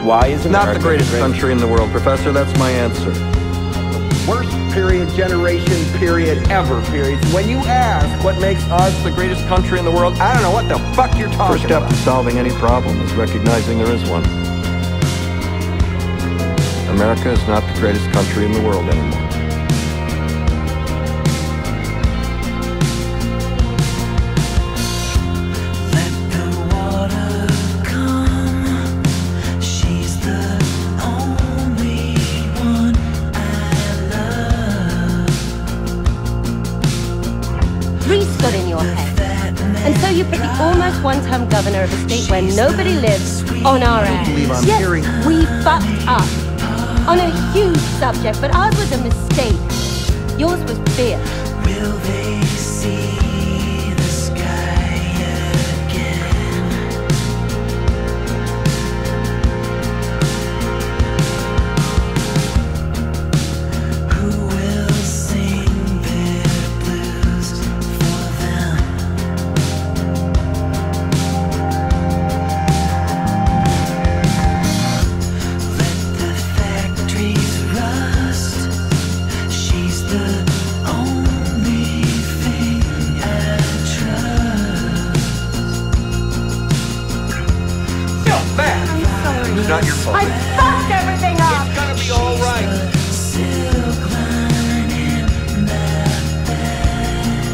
Why is America not the greatest country in the world, Professor? That's my answer. Worst period, generation, period, ever, period. When you ask what makes us the greatest country in the world, I don't know what the fuck you're talking First step about. to solving any problem is recognizing there is one. America is not the greatest country in the world anymore. Got in your head. And so you put the almost one-term governor of a state where nobody lives on our ass. Yes, we fucked up on a huge subject, but ours was a mistake. Yours was fear. Will they see the sky again? Who will sing their blues for them? Let the factories rust. She's the only thing I trust. Feel bad. I'm sorry. It's not your fault. I fucked everything up. It's gonna be all right. Silk lining my bed.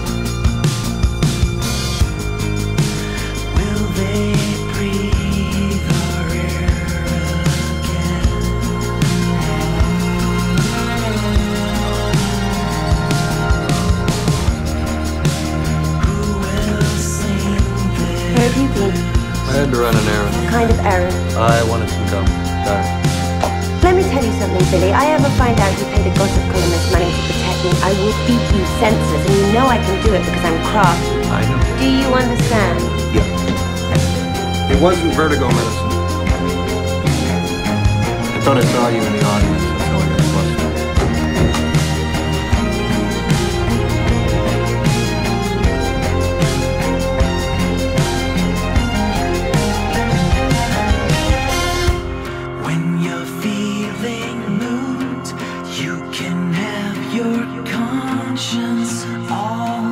Will they breathe our air again? Who will sing their... Where have you been? I had to run an errand. What kind of errand? I wanted some gum. Got it. Let me tell you something, Billy. I ever find out you paid a gossip columnist money to protect me, I will beat you senseless, and you know I can do it because I'm crafty. I know. Do you understand? Yeah. It wasn't vertigo medicine. I thought I saw you in the audience. That's how I got busted. When you're feeling moved, you can have your conscience all